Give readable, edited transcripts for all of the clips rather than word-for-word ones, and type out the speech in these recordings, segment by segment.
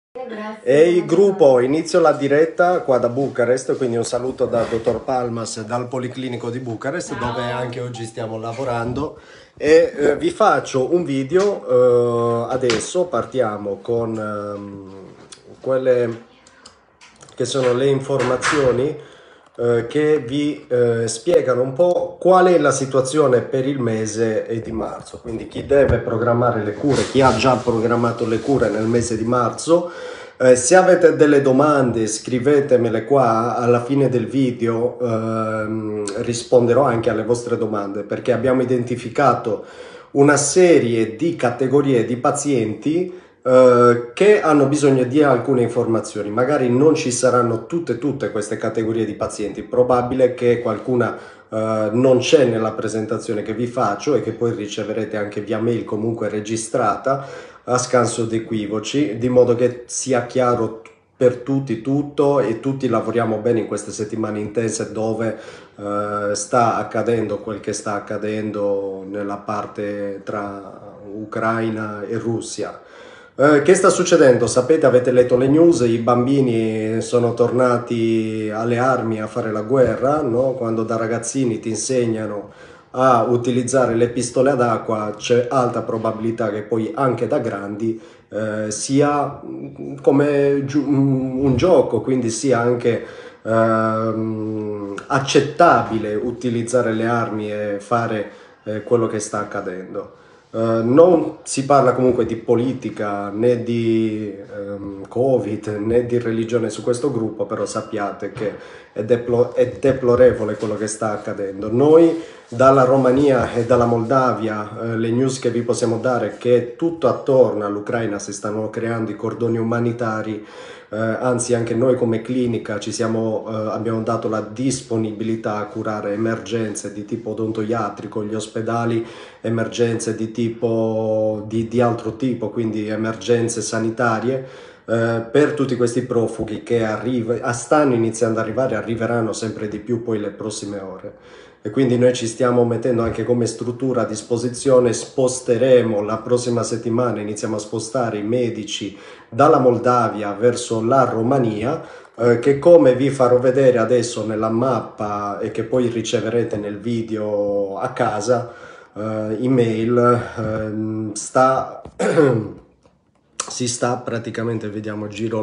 Ehi gruppo, inizio la diretta qua da Bucarest, quindi un saluto dal dottor Palmas dal Policlinico di Bucarest, dove anche oggi stiamo lavorando e vi faccio un video. Adesso partiamo con quelle che sono le informazioni che vi spiegano un po' qual è la situazione per il mese di marzo. Quindi chi deve programmare le cure, chi ha già programmato le cure nel mese di marzo. Se avete delle domande scrivetemele qua, alla fine del video risponderò anche alle vostre domande, perché abbiamo identificato una serie di categorie di pazienti che hanno bisogno di alcune informazioni. Magari non ci saranno tutte queste categorie di pazienti, probabile che qualcuna non c'è nella presentazione che vi faccio e che poi riceverete anche via mail comunque registrata a scanso di equivoci, di modo che sia chiaro per tutti tutto e tutti lavoriamo bene in queste settimane intense dove sta accadendo quel che sta accadendo nella parte tra Ucraina e Russia. Che sta succedendo? Sapete, avete letto le news, i bambini sono tornati alle armi a fare la guerra, no? Quando da ragazzini ti insegnano a utilizzare le pistole ad acqua, c'è alta probabilità che poi anche da grandi sia come un gioco, quindi sia anche accettabile utilizzare le armi e fare quello che sta accadendo. Non si parla comunque di politica né di Covid né di religione su questo gruppo, però sappiate che è deplorevole quello che sta accadendo. Noi dalla Romania e dalla Moldavia le news che vi possiamo dare è che tutto attorno all'Ucraina si stanno creando i cordoni umanitari. Anzi anche noi come clinica abbiamo dato la disponibilità a curare emergenze di tipo odontoiatrico, gli ospedali, emergenze di altro tipo, quindi emergenze sanitarie per tutti questi profughi che stanno iniziando ad arrivare, arriveranno sempre di più poi le prossime ore. E quindi noi ci stiamo mettendo anche come struttura a disposizione, sposteremo la prossima settimana, iniziamo a spostare i medici dalla Moldavia verso la Romania, che come vi farò vedere adesso nella mappa e che poi riceverete nel video a casa, email, si sta praticamente, vediamo, giro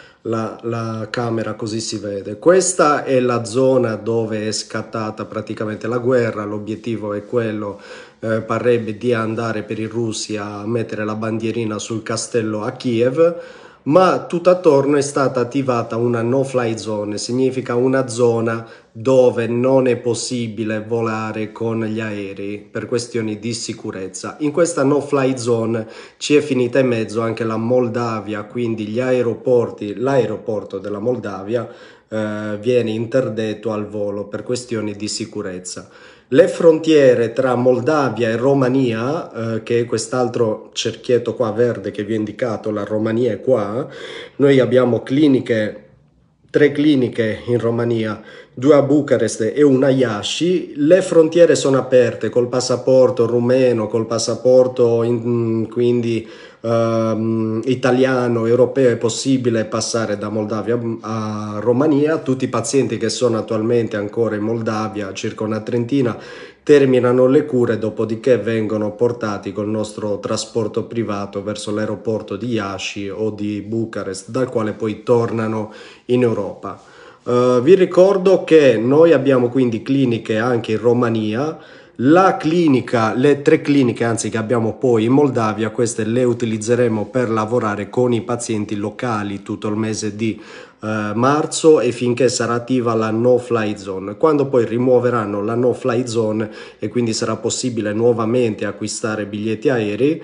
la camera così si vede. Questa è la zona dove è scattata praticamente la guerra. L'obiettivo è quello, parrebbe, di andare per i russi a mettere la bandierina sul castello a Kiev, ma tutt'attorno è stata attivata una no-fly zone, significa una zona dove non è possibile volare con gli aerei per questioni di sicurezza. In questa no-fly zone ci è finita in mezzo anche la Moldavia, quindi gli aeroporti, l'aeroporto della Moldavia viene interdetto al volo per questioni di sicurezza. Le frontiere tra Moldavia e Romania, che è quest'altro cerchietto qua verde che vi ho indicato, la Romania è qua. Noi abbiamo tre cliniche in Romania, 2 a Bucarest e una a Iași. Le frontiere sono aperte col passaporto rumeno, col passaporto quindi italiano, europeo. È possibile passare da Moldavia a Romania. Tutti i pazienti che sono attualmente ancora in Moldavia, circa una trentina, terminano le cure, dopodiché vengono portati col nostro trasporto privato verso l'aeroporto di Iași o di Bucarest, dal quale poi tornano in Europa. Vi ricordo che noi abbiamo quindi cliniche anche in Romania. Le 3 cliniche anzi che abbiamo poi in Moldavia, queste le utilizzeremo per lavorare con i pazienti locali tutto il mese di marzo e finché sarà attiva la no-fly zone. Quando poi rimuoveranno la no-fly zone e quindi sarà possibile nuovamente acquistare biglietti aerei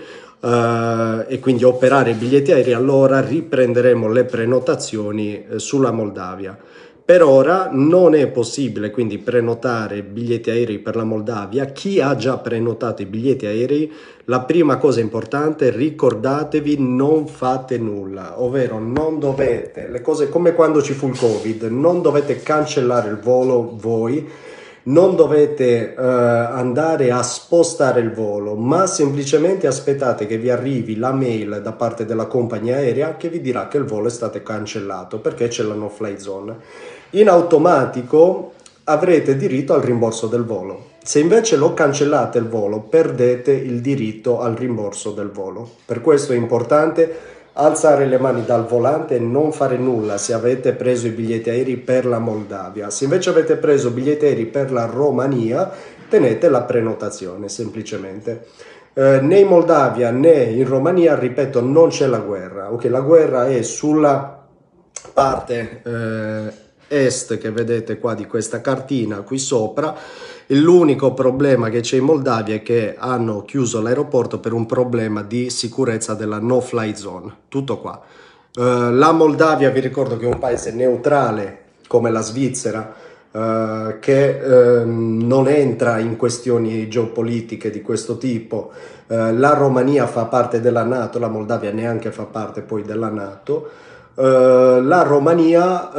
e quindi operare i biglietti aerei, allora riprenderemo le prenotazioni sulla Moldavia. Per ora non è possibile quindi prenotare biglietti aerei per la Moldavia. Chi ha già prenotato i biglietti aerei, la prima cosa importante, ricordatevi, non fate nulla, ovvero non dovete, le cose come quando ci fu il Covid, non dovete cancellare il volo voi, non dovete andare a spostare il volo, ma semplicemente aspettate che vi arrivi la mail da parte della compagnia aerea che vi dirà che il volo è stato cancellato perché c'è la no-fly zone. In automatico avrete diritto al rimborso del volo. Se invece lo cancellate il volo, perdete il diritto al rimborso del volo. Per questo è importante alzare le mani dal volante e non fare nulla se avete preso i biglietti aerei per la Moldavia. Se invece avete preso biglietti aerei per la Romania, tenete la prenotazione semplicemente. Né in Moldavia né in Romania, ripeto, non c'è la guerra. Ok, la guerra è sulla parte est che vedete qua di questa cartina qui sopra. L'unico problema che c'è in Moldavia è che hanno chiuso l'aeroporto per un problema di sicurezza della no-fly zone. Tutto qua. La Moldavia, vi ricordo che è un paese neutrale come la Svizzera, che non entra in questioni geopolitiche di questo tipo. La Romania fa parte della NATO, la Moldavia neanche fa parte poi della NATO. La Romania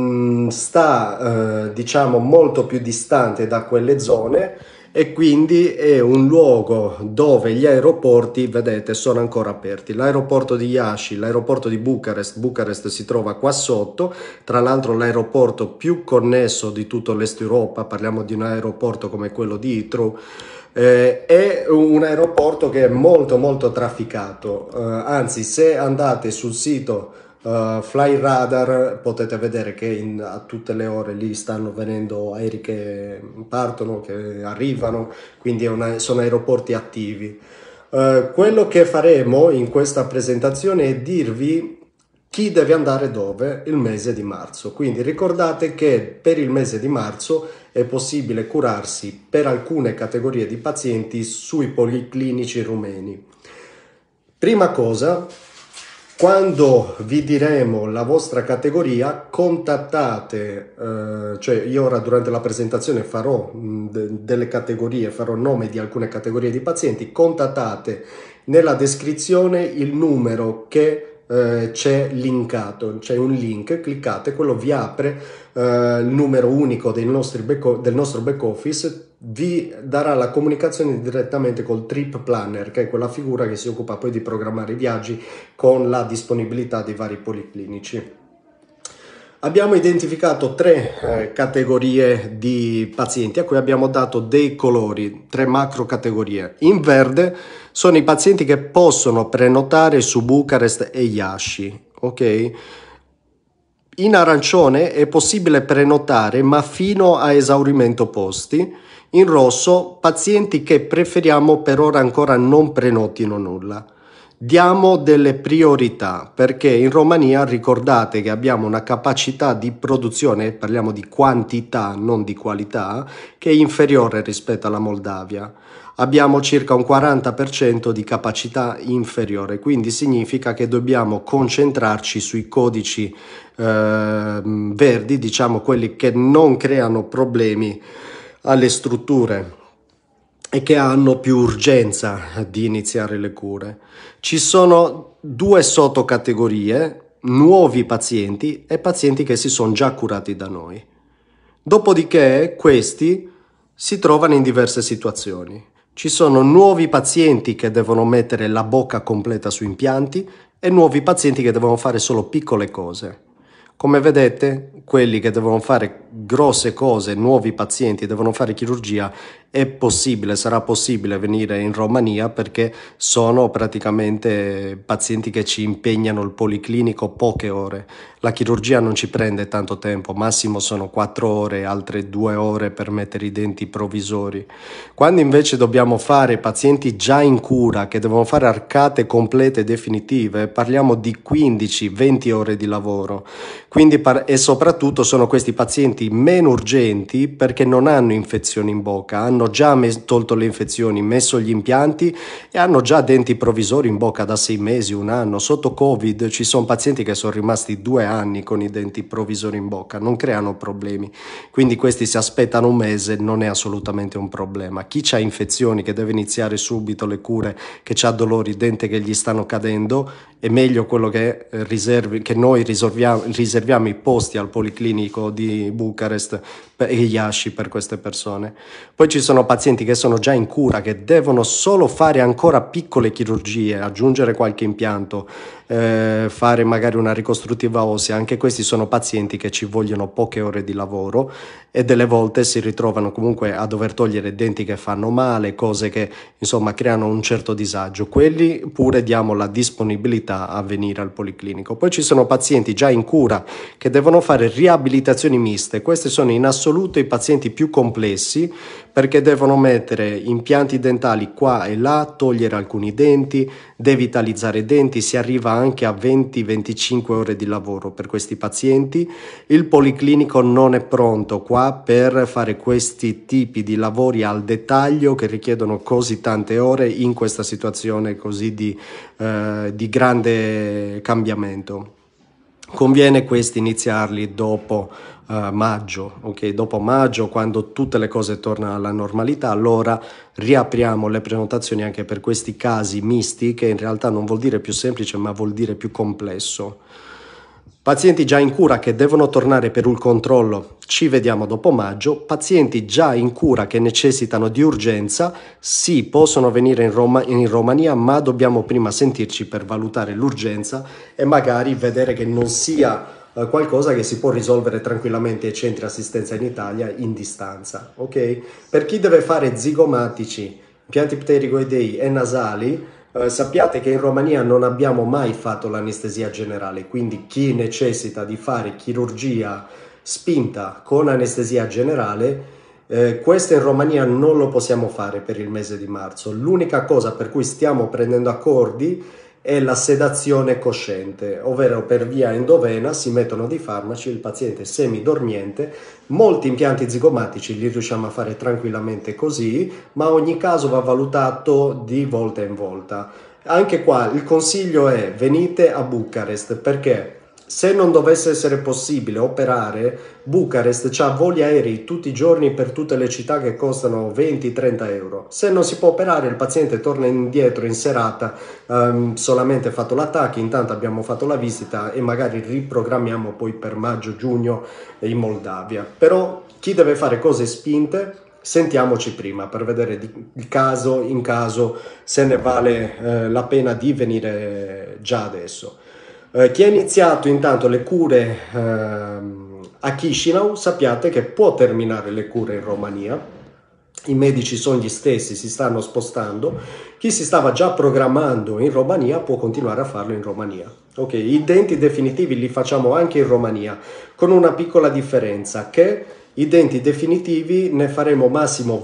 sta diciamo molto più distante da quelle zone e quindi è un luogo dove gli aeroporti, vedete, sono ancora aperti. L'aeroporto di Iași, l'aeroporto di Bucarest si trova qua sotto, tra l'altro l'aeroporto più connesso di tutto l'Est Europa, parliamo di un aeroporto come quello di Heathrow. È un aeroporto che è molto trafficato, anzi se andate sul sito Fly Radar potete vedere che a tutte le ore lì stanno venendo aerei che partono, che arrivano, quindi sono aeroporti attivi. Quello che faremo in questa presentazione è dirvi chi deve andare dove il mese di marzo. Quindi ricordate che per il mese di marzo è possibile curarsi per alcune categorie di pazienti sui policlinici rumeni. Prima cosa, quando vi diremo la vostra categoria, contattate, cioè io ora durante la presentazione farò delle categorie, farò nome di alcune categorie di pazienti, contattate nella descrizione il numero che c'è linkato, c'è un link, cliccate, quello vi apre il numero unico del nostro back office, vi darà la comunicazione direttamente col trip planner, che è quella figura che si occupa poi di programmare i viaggi con la disponibilità dei vari policlinici. Abbiamo identificato tre categorie di pazienti a cui abbiamo dato dei colori, tre macro categorie. In verde sono i pazienti che possono prenotare su Bucarest e Iași, ok? In arancione è possibile prenotare ma fino a esaurimento posti. In rosso pazienti che preferiamo per ora ancora non prenotino nulla. Diamo delle priorità perché in Romania ricordate che abbiamo una capacità di produzione, parliamo di quantità non di qualità, che è inferiore rispetto alla Moldavia. Abbiamo circa un 40% di capacità inferiore, quindi significa che dobbiamo concentrarci sui codici verdi, diciamo quelli che non creano problemi alle strutture e che hanno più urgenza di iniziare le cure. Ci sono due sottocategorie, nuovi pazienti e pazienti che si sono già curati da noi. Dopodiché questi si trovano in diverse situazioni. Ci sono nuovi pazienti che devono mettere la bocca completa su impianti e nuovi pazienti che devono fare solo piccole cose. Come vedete, quelli che devono fare grosse cose, nuovi pazienti, devono fare chirurgia, è possibile, sarà possibile venire in Romania perché sono praticamente pazienti che ci impegnano il policlinico poche ore. La chirurgia non ci prende tanto tempo, massimo sono 4 ore, altre 2 ore per mettere i denti provvisori. Quando invece dobbiamo fare pazienti già in cura, che devono fare arcate complete e definitive, parliamo di 15-20 ore di lavoro. Quindi, e soprattutto sono questi pazienti meno urgenti perché non hanno infezioni in bocca, hanno hanno già tolto le infezioni, messo gli impianti e hanno già denti provvisori in bocca da 6 mesi, un anno. Sotto Covid ci sono pazienti che sono rimasti 2 anni con i denti provvisori in bocca, non creano problemi. Quindi questi si aspettano un mese, non è assolutamente un problema. Chi ha infezioni, che deve iniziare subito le cure, che ha dolori, denti che gli stanno cadendo, è meglio quello che noi riserviamo i posti al Policlinico di Bucarest e Iași per queste persone. Poi ci sono pazienti che sono già in cura, che devono solo fare ancora piccole chirurgie, aggiungere qualche impianto, fare magari una ricostruttiva ossea. Anche questi sono pazienti che ci vogliono poche ore di lavoro e delle volte si ritrovano comunque a dover togliere denti che fanno male, cose che insomma creano un certo disagio. Quelli pure diamo la disponibilità a venire al Policlinico. Poi ci sono pazienti già in cura che devono fare riabilitazioni miste. Questi sono in assoluto i pazienti più complessi, perché devono mettere impianti dentali qua e là, togliere alcuni denti, devitalizzare denti. Si arriva anche a 20-25 ore di lavoro per questi pazienti. Il Policlinico non è pronto qua per fare questi tipi di lavori al dettaglio che richiedono così tante ore in questa situazione così di grande cambiamento. Conviene questi iniziarli dopo maggio, ok? Dopo maggio, quando tutte le cose tornano alla normalità, allora riapriamo le prenotazioni anche per questi casi misti, che in realtà non vuol dire più semplice, ma vuol dire più complesso. Pazienti già in cura che devono tornare per un controllo, ci vediamo dopo maggio. Pazienti già in cura che necessitano di urgenza, sì, possono venire in Romania, ma dobbiamo prima sentirci per valutare l'urgenza e magari vedere che non sia qualcosa che si può risolvere tranquillamente ai centri assistenza in Italia in distanza, ok? Per chi deve fare zigomatici, impianti pterigoidei e nasali, sappiate che in Romania non abbiamo mai fatto l'anestesia generale, quindi chi necessita di fare chirurgia spinta con anestesia generale, questo in Romania non lo possiamo fare per il mese di marzo. L'unica cosa per cui stiamo prendendo accordi è la sedazione cosciente, ovvero per via endovena si mettono dei farmaci, il paziente è semidormiente. Molti impianti zigomatici li riusciamo a fare tranquillamente così, ma ogni caso va valutato di volta in volta. Anche qua il consiglio è: venite a Bucarest, perché se non dovesse essere possibile operare, Bucarest ha voli aerei tutti i giorni per tutte le città che costano 20-30 euro. Se non si può operare, il paziente torna indietro in serata, solamente fatto l'attacco, intanto abbiamo fatto la visita e magari riprogrammiamo poi per maggio-giugno in Moldavia. Però chi deve fare cose spinte, sentiamoci prima per vedere il caso in caso se ne vale la pena di venire già adesso. Chi ha iniziato intanto le cure a Chisinau, sappiate che può terminare le cure in Romania. I medici sono gli stessi, si stanno spostando. Chi si stava già programmando in Romania può continuare a farlo in Romania. Ok, i denti definitivi li facciamo anche in Romania, con una piccola differenza, che i denti definitivi ne faremo massimo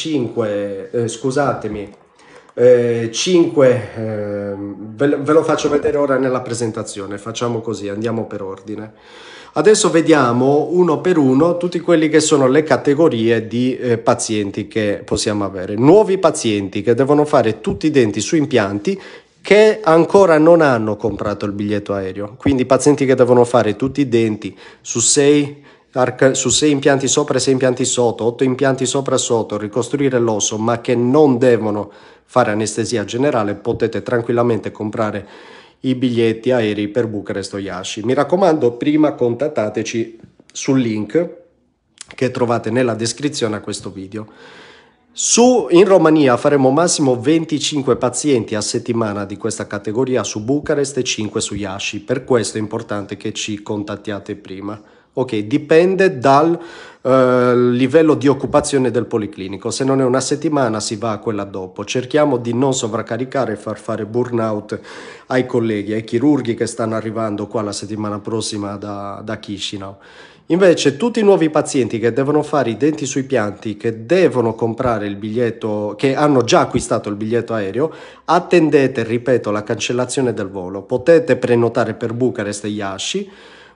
5, ve lo faccio vedere ora nella presentazione. Facciamo così, andiamo per ordine. Adesso vediamo uno per uno tutti quelli che sono le categorie di pazienti che possiamo avere. Nuovi pazienti che devono fare tutti i denti su impianti, che ancora non hanno comprato il biglietto aereo, quindi pazienti che devono fare tutti i denti su 6 impianti sopra e 6 impianti sotto, 8 impianti sopra e sotto, ricostruire l'osso, ma che non devono fare anestesia generale. Potete tranquillamente comprare i biglietti aerei per Bucarest o Iași. Mi raccomando, prima contattateci sul link che trovate nella descrizione a questo video. In Romania faremo massimo 25 pazienti a settimana di questa categoria su Bucarest e 5 su Iași. Per questo è importante che ci contattiate prima. Ok, dipende dal livello di occupazione del policlinico. Se non è una settimana si va a quella dopo. Cerchiamo di non sovraccaricare e far fare burnout ai colleghi, ai chirurghi che stanno arrivando qua la settimana prossima da Chisinau. Invece tutti i nuovi pazienti che devono fare i denti sui pianti, che devono comprare il biglietto, che hanno già acquistato il biglietto aereo, attendete, ripeto, la cancellazione del volo. Potete prenotare per Bucarest e Iași,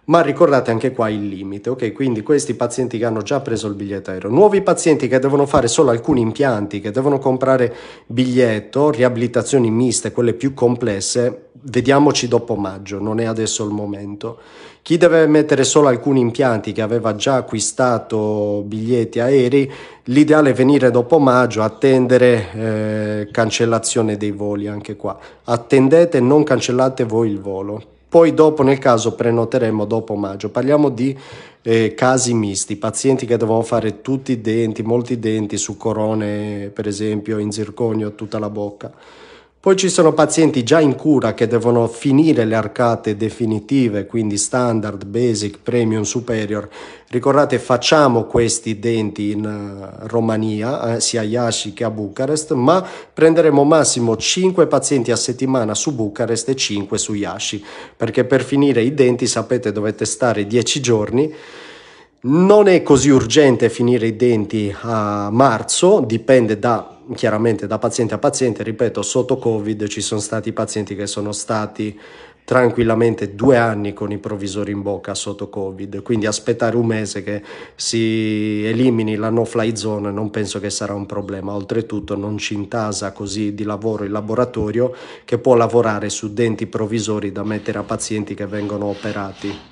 ma ricordate anche qua il limite, ok? Quindi questi pazienti che hanno già preso il biglietto aereo, nuovi pazienti che devono fare solo alcuni impianti, che devono comprare biglietto, riabilitazioni miste, quelle più complesse, vediamoci dopo maggio, non è adesso il momento. Chi deve mettere solo alcuni impianti, che aveva già acquistato biglietti aerei, l'ideale è venire dopo maggio, attendere cancellazione dei voli anche qua. Attendete, non cancellate voi il volo. Poi dopo, nel caso, prenoteremo dopo maggio. Parliamo di casi misti, pazienti che devono fare tutti i denti, molti denti su corone, per esempio, in zirconio, tutta la bocca. Poi ci sono pazienti già in cura che devono finire le arcate definitive, quindi standard, basic, premium, superior. Ricordate, facciamo questi denti in Romania, sia a Iași che a Bucarest, ma prenderemo massimo 5 pazienti a settimana su Bucarest e 5 su Iași, perché per finire i denti, sapete, dovete stare 10 giorni. Non è così urgente finire i denti a marzo, dipende chiaramente da paziente a paziente. Ripeto, sotto Covid ci sono stati pazienti che sono stati tranquillamente 2 anni con i provvisori in bocca sotto Covid, quindi aspettare un mese che si elimini la no-fly zone non penso che sarà un problema. Oltretutto non ci intasa così di lavoro il laboratorio, che può lavorare su denti provvisori da mettere a pazienti che vengono operati.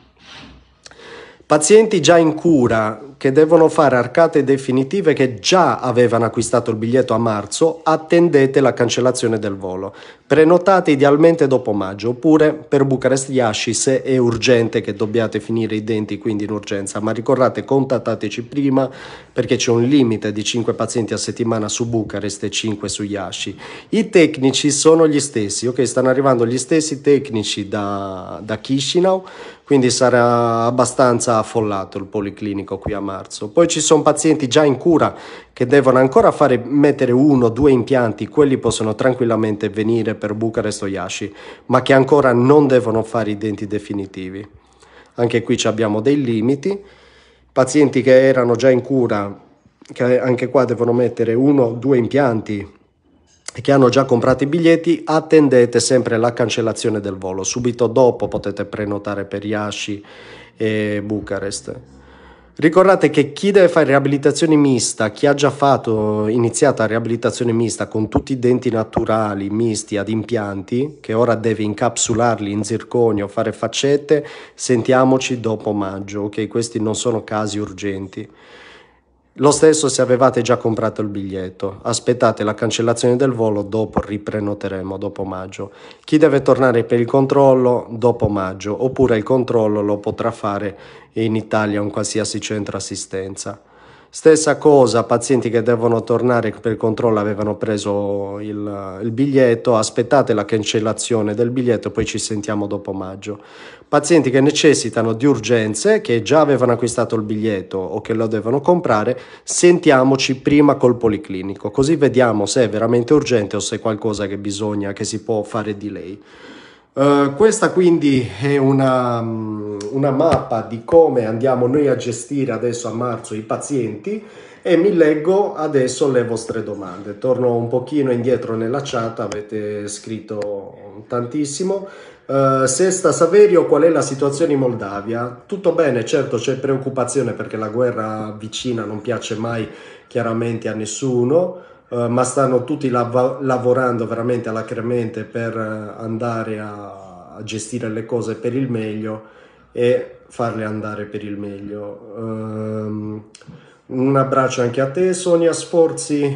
Pazienti già in cura che devono fare arcate definitive, che già avevano acquistato il biglietto a marzo, attendete la cancellazione del volo. Prenotate idealmente dopo maggio, oppure per Bucarest-Iași se è urgente che dobbiate finire i denti, quindi in urgenza. Ma ricordate, contattateci prima, perché c'è un limite di 5 pazienti a settimana su Bucarest e 5 su Iași. I tecnici sono gli stessi, ok? Stanno arrivando gli stessi tecnici da Chișinău, quindi sarà abbastanza affollato il policlinico qui a marzo. Poi ci sono pazienti già in cura che devono ancora mettere 1 o 2 impianti, quelli possono tranquillamente venire per Bucarest o Iași, ma che ancora non devono fare i denti definitivi. Anche qui abbiamo dei limiti. Pazienti che erano già in cura, che anche qua devono mettere 1 o 2 impianti, che hanno già comprato i biglietti, attendete sempre la cancellazione del volo. Subito dopo potete prenotare per Iași e Bucarest. Ricordate che chi deve fare riabilitazione mista, chi ha già iniziato riabilitazione mista con tutti i denti naturali misti ad impianti, che ora deve incapsularli in zirconio, fare faccette, sentiamoci dopo maggio, ok? Questi non sono casi urgenti. Lo stesso se avevate già comprato il biglietto, aspettate la cancellazione del volo, dopo riprenoteremo dopo maggio. Chi deve tornare per il controllo dopo maggio, oppure il controllo lo potrà fare in Italia un qualsiasi centro assistenza. Stessa cosa, pazienti che devono tornare per il controllo, avevano preso il biglietto, aspettate la cancellazione del biglietto, poi ci sentiamo dopo maggio. Pazienti che necessitano di urgenze, che già avevano acquistato il biglietto o che lo devono comprare, sentiamoci prima col policlinico, così vediamo se è veramente urgente o se è qualcosa che si può fare delay. Questa quindi è una mappa di come andiamo noi a gestire adesso a marzo i pazienti, e mi leggo adesso le vostre domande. Torno un pochino indietro nella chat, avete scritto tantissimo. Sesta Saverio, qual è la situazione in Moldavia? Tutto bene, certo c'è preoccupazione perché la guerra vicina non piace mai chiaramente a nessuno. Ma stanno tutti lavorando veramente alacremente per andare a gestire le cose per il meglio e farle andare per il meglio. Un abbraccio anche a te, Sonia Sforzi.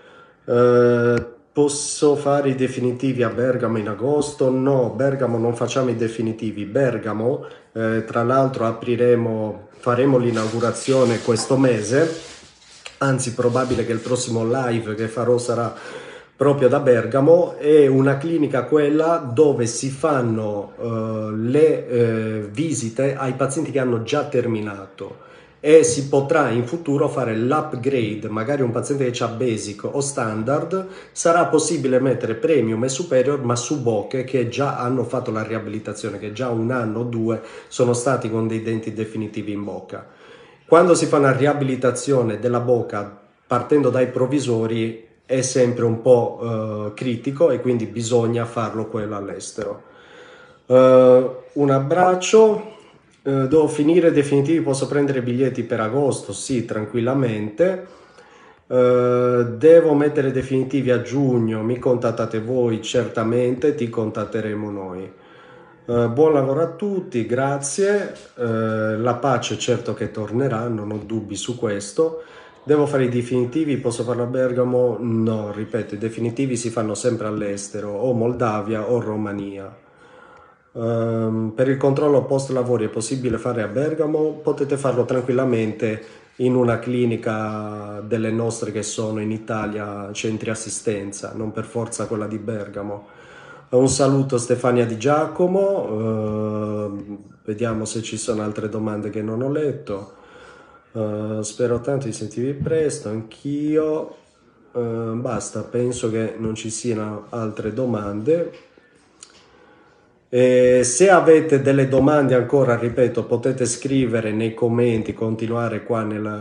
Posso fare i definitivi a Bergamo in agosto? No, Bergamo non facciamo i definitivi. Bergamo, tra l'altro faremo l'inaugurazione questo mese. Anzi, probabile che il prossimo live che farò sarà proprio da Bergamo. È una clinica quella dove si fanno le visite ai pazienti che hanno già terminato, e si potrà in futuro fare l'upgrade. Magari un paziente che ha basic o standard, sarà possibile mettere premium e superior, ma su bocche che già hanno fatto la riabilitazione, che già 1 anno o 2 sono stati con dei denti definitivi in bocca. Quando si fa una riabilitazione della bocca partendo dai provvisori è sempre un po' critico, e quindi bisogna farlo quello all'estero. Un abbraccio. Devo finire definitivi, posso prendere biglietti per agosto? Sì, tranquillamente. Devo mettere definitivi a giugno, mi contattate voi certamente, ti contatteremo noi. Buon lavoro a tutti, grazie. La pace certo che tornerà, non ho dubbi su questo. Devo fare i definitivi, posso farlo a Bergamo? No, ripeto, i definitivi si fanno sempre all'estero, o Moldavia o Romania. Per il controllo post lavori è possibile fare a Bergamo? Potete farlo tranquillamente in una clinica delle nostre che sono in Italia, centri assistenza, non per forza quella di Bergamo. Un saluto Stefania Di Giacomo, vediamo se ci sono altre domande che non ho letto. Spero tanto di sentirvi presto, anch'io. Basta, penso che non ci siano altre domande. Se avete delle domande ancora, ripeto, potete scrivere nei commenti, continuare qua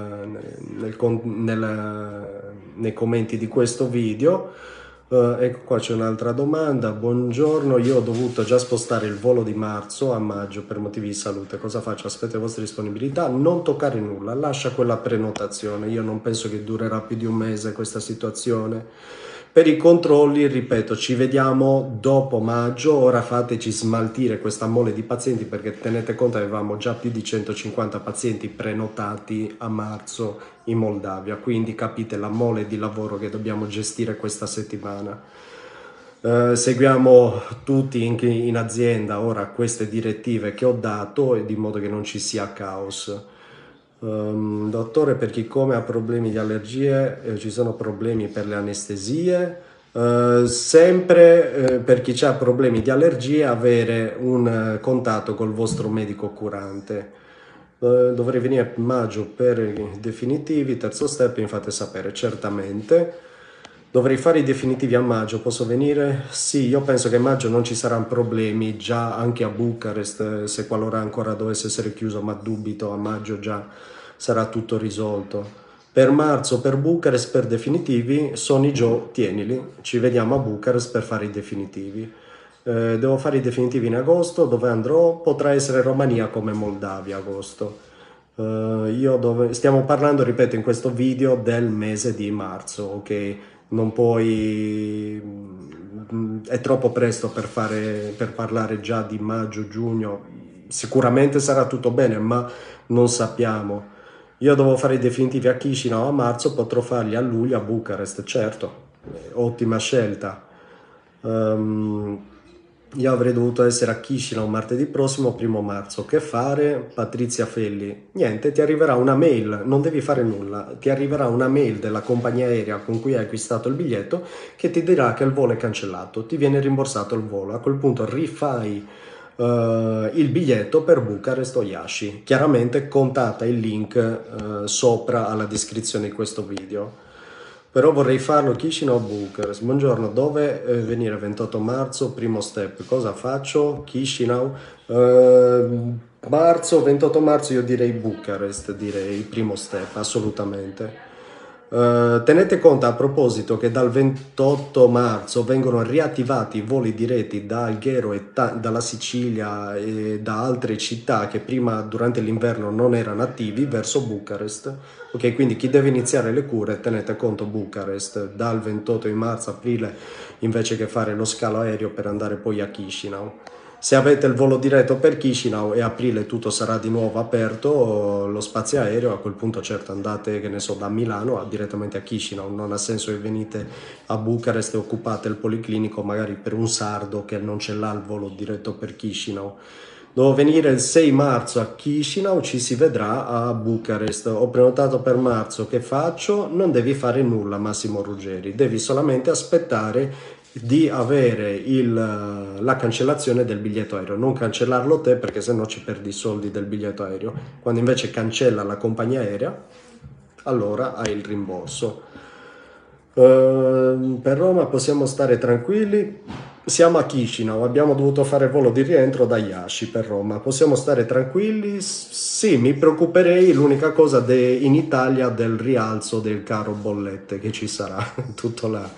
nei commenti di questo video. Ecco qua c'è un'altra domanda. Buongiorno, io ho dovuto già spostare il volo di marzo a maggio per motivi di salute. Cosa faccio? Aspetto le vostre disponibilità. Non toccare nulla, lascia quella prenotazione. Io non penso che durerà più di un mese questa situazione. Per i controlli, ripeto, ci vediamo dopo maggio. Ora fateci smaltire questa mole di pazienti, perché tenete conto che avevamo già più di 150 pazienti prenotati a marzo in Moldavia, quindi capite la mole di lavoro che dobbiamo gestire questa settimana. Seguiamo tutti in azienda ora queste direttive che ho dato, e di modo che non ci sia caos. Dottore, per chi come ha problemi di allergie, ci sono problemi per le anestesie. Sempre per chi ha problemi di allergie, avere un contatto col vostro medico curante. Dovrei venire a maggio per i definitivi, terzo step, mi fate sapere certamente. Dovrei fare i definitivi a maggio, posso venire? Sì, io penso che a maggio non ci saranno problemi, già anche a Bucarest, se qualora ancora dovesse essere chiuso, ma dubito, a maggio già sarà tutto risolto. Per marzo, per Bucarest, per definitivi, Sony Joe, tienili, ci vediamo a Bucarest per fare i definitivi. Devo fare i definitivi in agosto, dove andrò? Potrà essere Romania come Moldavia agosto. Stiamo parlando, ripeto, in questo video del mese di marzo, ok? Non puoi, è troppo presto per parlare già di maggio, giugno. Sicuramente sarà tutto bene, ma non sappiamo. Io devo fare i definitivi a Chisinau a marzo, potrò farli a luglio a Bucarest, certo, ottima scelta. Io avrei dovuto essere a Chisinau martedì prossimo, 1° marzo. Che fare? Patrizia Felli. Niente, ti arriverà una mail, non devi fare nulla. Ti arriverà una mail della compagnia aerea con cui hai acquistato il biglietto che ti dirà che il volo è cancellato. Ti viene rimborsato il volo. A quel punto rifai il biglietto per Bucarest o Iași. Chiaramente contata il link sopra alla descrizione di questo video. Però vorrei farlo Chisinau Bucarest. Buongiorno, dove venire 28 marzo, primo step? Cosa faccio? Chisinau. Marzo, 28 marzo io direi Bucarest, direi primo step, assolutamente. Tenete conto a proposito che dal 28 marzo vengono riattivati i voli diretti da Alghero e dalla Sicilia e da altre città che prima durante l'inverno non erano attivi verso Bucarest. Ok, quindi chi deve iniziare le cure, tenete conto Bucarest dal 28 di marzo, aprile, invece che fare lo scalo aereo per andare poi a Chisinau. Se avete il volo diretto per Chisinau e aprile tutto sarà di nuovo aperto, lo spazio aereo, a quel punto certo andate, che ne so, da Milano direttamente a Chisinau. Non ha senso che venite a Bucarest e occupate il policlinico magari per un sardo che non ce l'ha il volo diretto per Chisinau. Devo venire il 6 marzo a Chisinau, ci si vedrà a Bucarest. Ho prenotato per marzo, che faccio? Non devi fare nulla, Massimo Ruggeri, devi solamente aspettare di avere la cancellazione del biglietto aereo. Non cancellarlo te, perché sennò ci perdi i soldi del biglietto aereo. Quando invece cancella la compagnia aerea, allora hai il rimborso. Per Roma possiamo stare tranquilli. Siamo a Chisinau, abbiamo dovuto fare volo di rientro da Iași per Roma. Possiamo stare tranquilli? Sì, mi preoccuperei, l'unica cosa in Italia del rialzo del caro bollette che ci sarà, tutto là.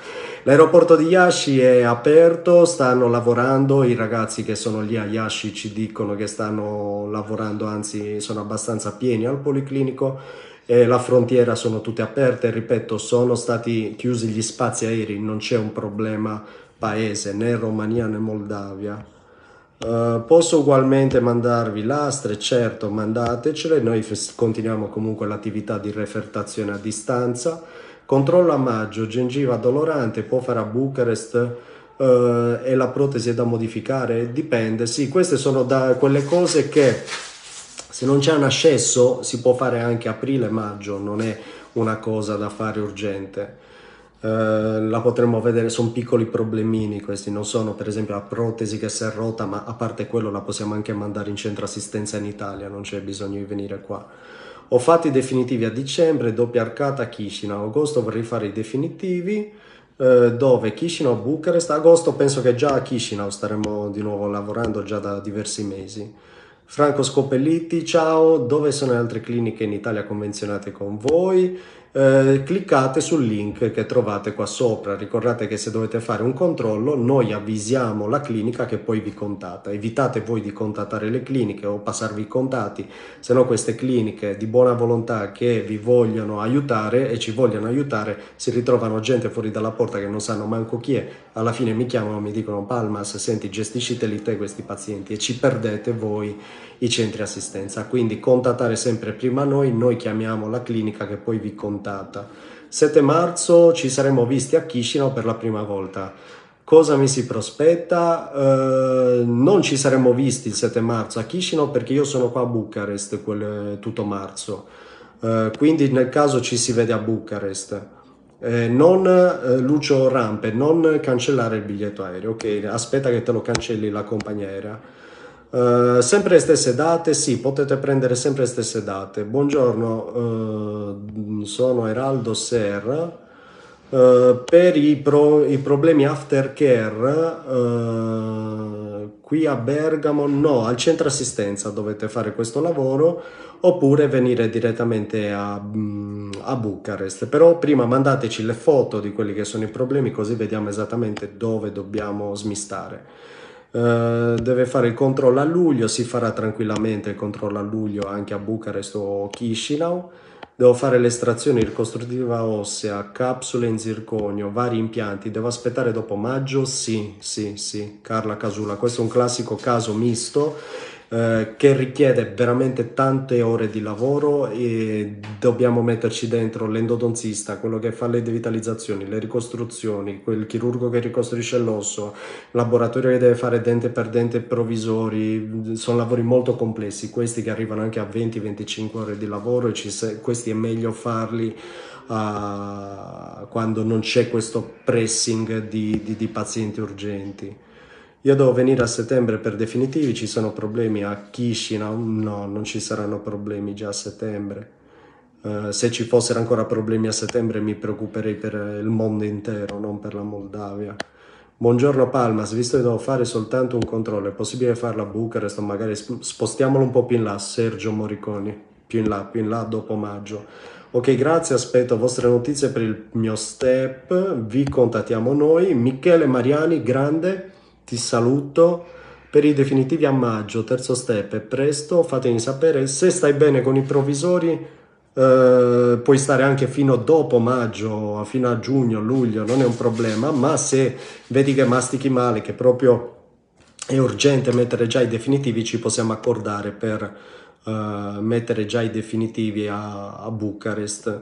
L'aeroporto di Iași è aperto, stanno lavorando, i ragazzi che sono lì a Iași ci dicono che stanno lavorando, anzi sono abbastanza pieni al Policlinico, e la frontiera sono tutte aperte, ripeto, sono stati chiusi gli spazi aerei, non c'è un problema paese, né Romania né Moldavia. Posso ugualmente mandarvi lastre, certo, mandatecele, noi continuiamo comunque l'attività di refertazione a distanza. Controllo a maggio, gengiva dolorante, può fare a Bucarest e la protesi è da modificare? Dipende, sì, queste sono da quelle cose che se non c'è un ascesso si può fare anche aprile-maggio, non è una cosa da fare urgente. La potremmo vedere, sono piccoli problemini questi, non sono per esempio la protesi che si è rotta, ma a parte quello la possiamo anche mandare in centro assistenza in Italia, non c'è bisogno di venire qua. Ho fatto i definitivi a dicembre, doppia arcata a Chisinau, agosto vorrei fare i definitivi, dove? Chisinau, Bucarest, agosto penso che già a Chisinau staremo di nuovo lavorando già da diversi mesi. Franco Scopelliti, ciao, dove sono le altre cliniche in Italia convenzionate con voi? Cliccate sul link che trovate qua sopra, ricordate che se dovete fare un controllo noi avvisiamo la clinica che poi vi contatta, evitate voi di contattare le cliniche o passarvi i contatti, se no queste cliniche di buona volontà che vi vogliono aiutare e ci vogliono aiutare si ritrovano gente fuori dalla porta che non sanno manco chi è, alla fine mi chiamano, mi dicono Palmas, senti, gestisciteli te questi pazienti e ci perdete voi i centri assistenza, quindi contattare sempre prima noi chiamiamo la clinica che poi vi contatta. 7 marzo ci saremo visti a Chisinau per la prima volta. Cosa mi si prospetta? Non ci saremmo visti il 7 marzo a Chisinau perché io sono qua a Bucarest tutto marzo, quindi nel caso ci si vede a Bucarest. Lucio Rampe, non cancellare il biglietto aereo, ok? Aspetta che te lo cancelli la compagnia aerea. Sempre le stesse date, sì, potete prendere sempre le stesse date. Buongiorno, sono Eraldo Serra. Per i problemi aftercare, qui a Bergamo, no, al centro assistenza dovete fare questo lavoro oppure venire direttamente a Bucarest. Però prima mandateci le foto di quelli che sono i problemi così vediamo esattamente dove dobbiamo smistare. Deve fare il controllo a luglio, si farà tranquillamente il controllo a luglio anche a Bucarest o Chisinau. Devo fare l'estrazione ricostruttiva ossea, capsule in zirconio, vari impianti. Devo aspettare dopo maggio? Sì, sì, sì, Carla Casula. Questo è un classico caso misto che richiede veramente tante ore di lavoro e dobbiamo metterci dentro l'endodontista, quello che fa le devitalizzazioni, le ricostruzioni, quel chirurgo che ricostruisce l'osso, il laboratorio che deve fare dente per dente provvisori. Sono lavori molto complessi, questi che arrivano anche a 20-25 ore di lavoro e questi è meglio farli quando non c'è questo pressing di pazienti urgenti. Io devo venire a settembre per definitivi, ci sono problemi a Chisinau? No, non ci saranno problemi già a settembre. Se ci fossero ancora problemi a settembre mi preoccuperei per il mondo intero, non per la Moldavia. Buongiorno Palmas, visto che devo fare soltanto un controllo, è possibile farlo a Bucarest o magari spostiamolo un po' più in là, Sergio Moriconi, più in là dopo maggio. Ok, grazie, aspetto vostre notizie per il mio step, vi contattiamo noi. Michele Mariani, grande, ti saluto. Per i definitivi a maggio, terzo step, è presto, fatemi sapere. Se stai bene con i provvisori, puoi stare anche fino dopo maggio, fino a giugno, luglio, non è un problema, ma se vedi che mastichi male, che proprio è urgente mettere già i definitivi, ci possiamo accordare per mettere già i definitivi a Bucarest.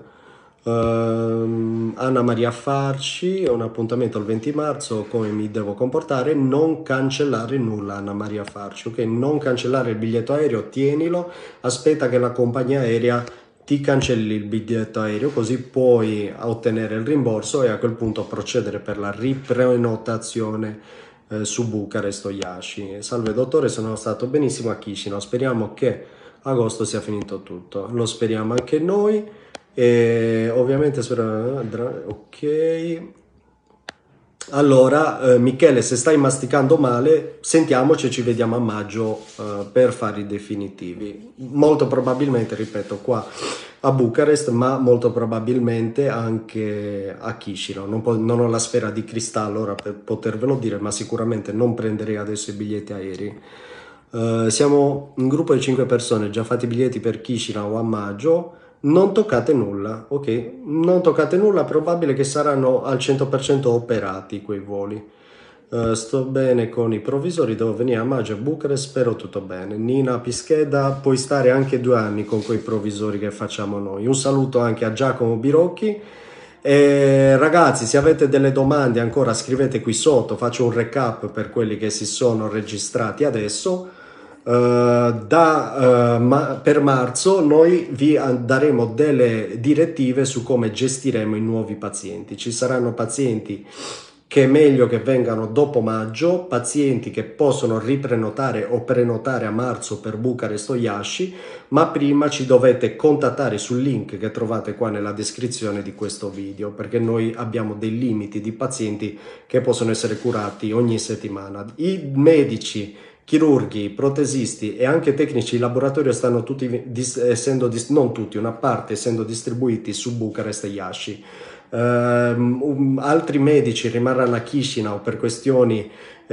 Anna Maria Farci, ho un appuntamento il 20 marzo, come mi devo comportare? Non cancellare nulla, Anna Maria Farci, ok? Non cancellare il biglietto aereo, tienilo, aspetta che la compagnia aerea ti cancelli il biglietto aereo, così puoi ottenere il rimborso e a quel punto procedere per la riprenotazione su Bucarest o Iași. Salve dottore, sono stato benissimo a Chisinau, speriamo che agosto sia finito tutto, lo speriamo anche noi e ovviamente spero, ok. Allora, Michele, se stai masticando male, sentiamoci e ci vediamo a maggio, per fare i definitivi. Molto probabilmente, ripeto, qua a Bucarest, ma molto probabilmente anche a Chisinau. Non ho la sfera di cristallo ora per potervelo dire, ma sicuramente non prenderei adesso i biglietti aerei. Siamo un gruppo di 5 persone, già fatti i biglietti per Chisinau a maggio. Non toccate nulla, ok? Non toccate nulla, probabile che saranno al 100% operati quei voli. Sto bene con i provvisori, devo venire a maggio a Bucarest, spero tutto bene. Nina Pischeda, puoi stare anche 2 anni con quei provvisori che facciamo noi. Un saluto anche a Giacomo Birocchi. E ragazzi, se avete delle domande ancora scrivete qui sotto, faccio un recap per quelli che si sono registrati adesso. Per marzo noi vi daremo delle direttive su come gestiremo i nuovi pazienti. Ci saranno pazienti che è meglio che vengano dopo maggio, pazienti che possono riprenotare o prenotare a marzo per Bucarest o Iași, ma prima ci dovete contattare sul link che trovate qua nella descrizione di questo video, perché noi abbiamo dei limiti di pazienti che possono essere curati ogni settimana. I medici, chirurghi, protesisti e anche tecnici di laboratorio stanno tutti non tutti, una parte essendo distribuiti su Bucarest e Iași. Altri medici rimarranno a Chisinau per questioni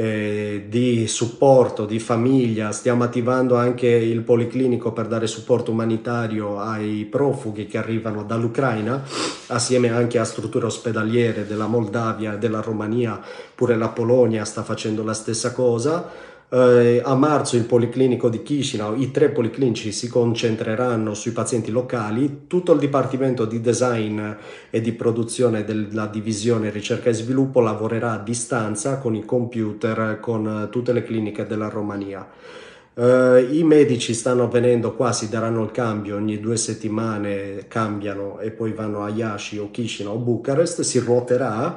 di supporto, di famiglia. Stiamo attivando anche il policlinico per dare supporto umanitario ai profughi che arrivano dall'Ucraina, assieme anche a strutture ospedaliere della Moldavia e della Romania. Pure la Polonia sta facendo la stessa cosa. A marzo il policlinico di Chisinau, i 3 policlinici si concentreranno sui pazienti locali. Tutto il dipartimento di design e di produzione della divisione ricerca e sviluppo lavorerà a distanza con i computer, con tutte le cliniche della Romania. I medici stanno venendo qua, si daranno il cambio, ogni 2 settimane cambiano e poi vanno a Iași o Chisinau o Bucarest, si ruoterà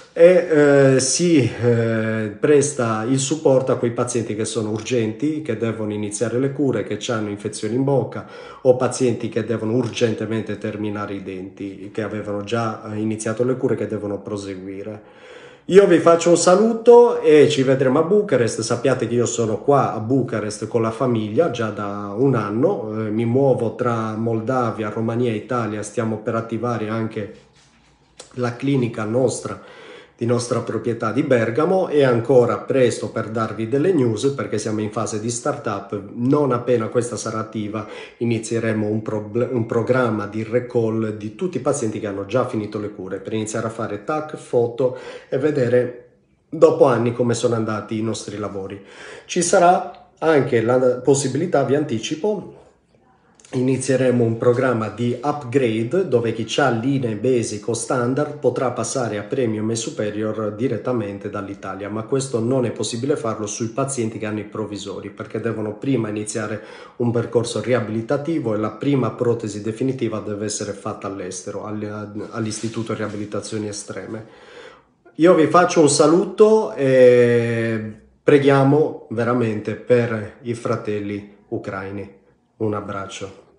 e si presta il supporto a quei pazienti che sono urgenti, che devono iniziare le cure, che hanno infezioni in bocca o pazienti che devono urgentemente terminare i denti, che avevano già iniziato le cure, che devono proseguire. Io vi faccio un saluto e ci vedremo a Bucarest. Sappiate che io sono qua a Bucarest con la famiglia già da un anno, mi muovo tra Moldavia, Romania e Italia, stiamo per attivare anche la clinica nostra di nostra proprietà di Bergamo. È ancora presto per darvi delle news perché siamo in fase di startup. Non appena questa sarà attiva inizieremo un programma di recall di tutti i pazienti che hanno già finito le cure per iniziare a fare tac, foto e vedere dopo anni come sono andati i nostri lavori. Ci sarà anche la possibilità, vi anticipo, inizieremo un programma di upgrade dove chi ha linee basic o standard potrà passare a premium e superior direttamente dall'Italia, ma questo non è possibile farlo sui pazienti che hanno i provvisori perché devono prima iniziare un percorso riabilitativo e la prima protesi definitiva deve essere fatta all'estero, all'Istituto Riabilitazioni Estreme. Io vi faccio un saluto e preghiamo veramente per i fratelli ucraini. Un abbraccio.